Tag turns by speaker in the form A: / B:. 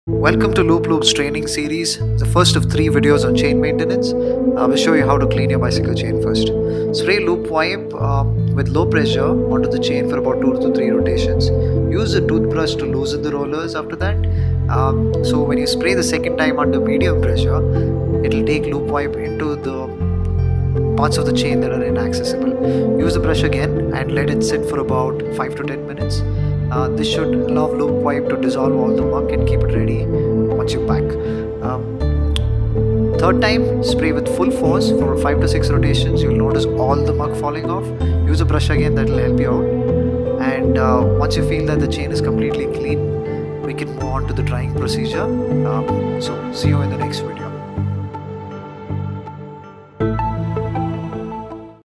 A: Welcome to Loop Loop's training series, the first of 3 videos on chain maintenance. I will show you how to clean your bicycle chain first. Spray loop wipe with low pressure onto the chain for about 2 to 3 rotations. Use a toothbrush to loosen the rollers after that. So when you spray the second time under medium pressure, it will take loop wipe into the parts of the chain that are inaccessible. Use the brush again and let it sit for about 5 to 10 minutes. This should allow loop wipe to dissolve all the muck and keep it ready once you're back. Third time, spray with full force for 5 to 6 rotations. You'll notice all the muck falling off. Use a brush again, that will help you out. And once you feel that the chain is completely clean, we can move on to the drying procedure. So see you in the next video.